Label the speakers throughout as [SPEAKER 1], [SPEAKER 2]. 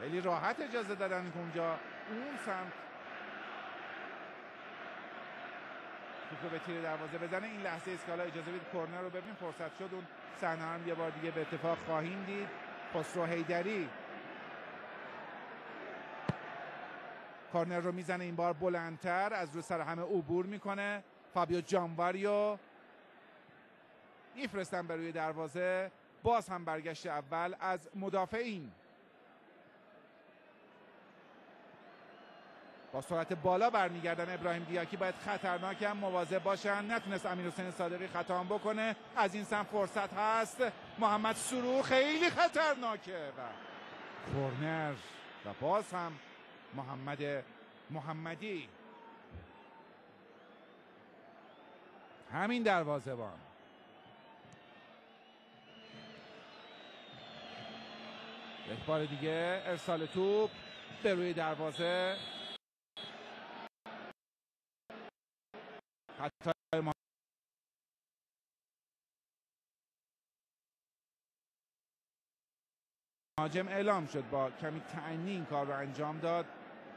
[SPEAKER 1] خیلی راحت اجازه دادن که اونجا اون سمت توپ به تیر دروازه بزنه. این لحظه است که حالا اجازه بدید کورنر رو ببینیم. فرصت شد اون صحنه هم یه بار دیگه به اتفاق خواهیم دید. خسرو حیدری کورنر رو میزنه، این بار بلندتر از رو سر همه عبور میکنه. فابیو جانواریو میفرستن به روی دروازه. باز هم برگشت اول از مدافعین. با سرعت بالا برمیگردن. ابراهیم دیاکی باید خطرناک هم مواظب باشن. نتونست امیرحسین صادقی خطا هم بکنه. از این سمت فرصت هست. محمد سرور خیلی خطرناکه و کورنر و باز هم محمد محمدی همین دروازه‌بان. یک بار دیگه ارسال توپ به روی دروازه. خطای مهاجم اعلام شد، با کمی تأنی این کار رو انجام داد.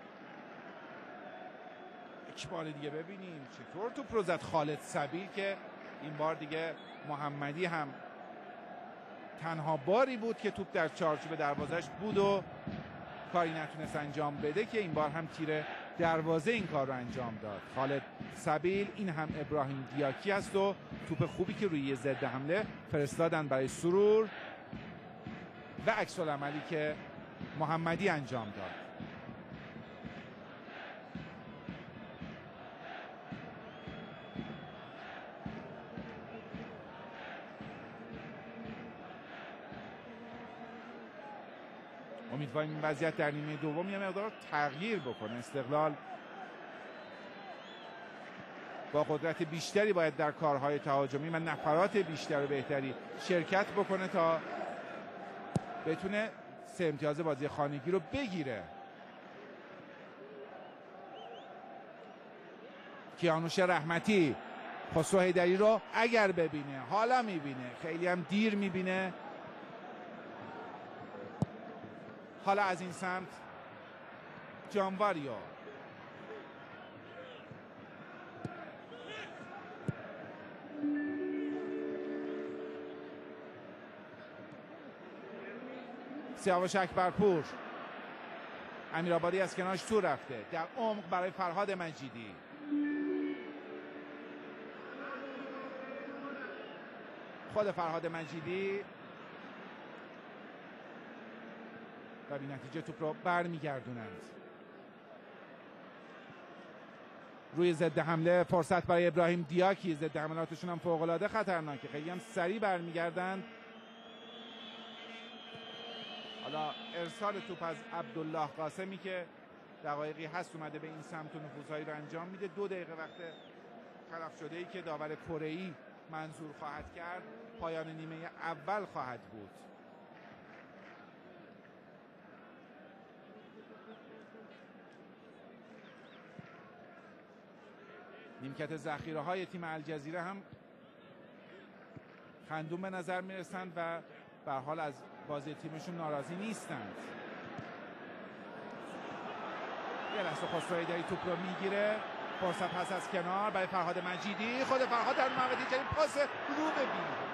[SPEAKER 1] یک بار دیگه ببینیم چطور توپ رو زد خالد سبیل که این بار دیگه محمدی هم تنها باری بود که توپ در چارچوب دروازش بود و کاری نتونست انجام بده که این بار هم تیر دروازه این کار رو انجام داد. خالد سبیل. این هم ابراهیم دیاکی است و توپ خوبی که روی ضد حمله فرستادن برای سرور و عکس العملی که محمدی انجام داد. امیدواریم این وضعیت در نیمه دوم یه مقدار تغییر بکنه. استقلال با قدرت بیشتری باید در کارهای تهاجمی و نفرات بیشتر و بهتری شرکت بکنه تا بتونه 3 امتیاز بازی خانگی رو بگیره. کیانوش رحمتی خسرو حیدری رو اگر ببینه، حالا میبینه، خیلی هم دیر میبینه. حالا از این سمت جانواریو سیاوش اکبرپور. امیرآبادی از کنارش تو رفته در عمق برای فرهاد مجیدی. خود فرهاد مجیدی و بی نتیجه توپ رو برمیگردونند. روی ضد حمله فرصت برای ابراهیم دیاکی. ضد حملاتشون هم فوق‌العاده خطرناکه، خیلی هم سریع برمیگردند. حالا ارسال توپ از عبدالله قاسمی که دقایقی هست اومده به این سمت و نفوذهایی رو انجام میده. 2 دقیقه وقت خلف شده ای که داور کره‌ای منظور خواهد کرد. پایان نیمه اول خواهد بود. نیمکت ذخیره‌های تیم الجزیره هم خندون به نظر میرسند و به هر حال از بازی تیمشون ناراضی نیستند. یه لحظه خسرو حیدری توپ رو میگیره. فرصت هست از کنار برای فرهاد مجیدی. خود فرهاد در محوطه جریمه پاس رو ببینید.